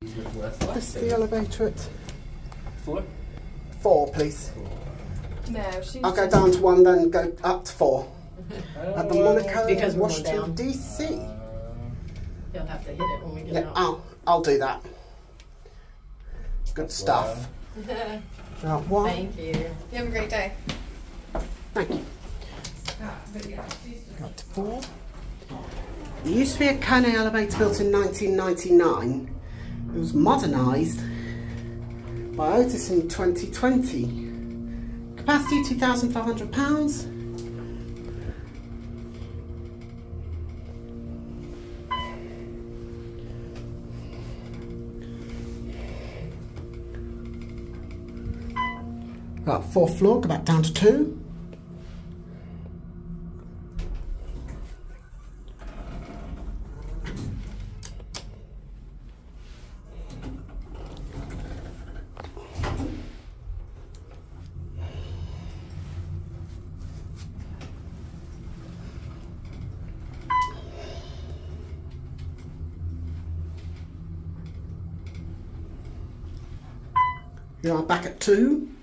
That's the elevator at 4? 4, please. No, she's I'll go down to 1, then go up to 4. At the Monaco, because we're Washington, down. DC. You'll have to hit it when we get Yeah, out. I'll do that. Good stuff. Right, 1. Thank you. You have a great day. Thank you. Got to 4. There used to be a Kone elevator built in 1999. It was modernised by Otis in 2020. Capacity £2,500. Right, 4th floor, go back down to 2. You are back at 2.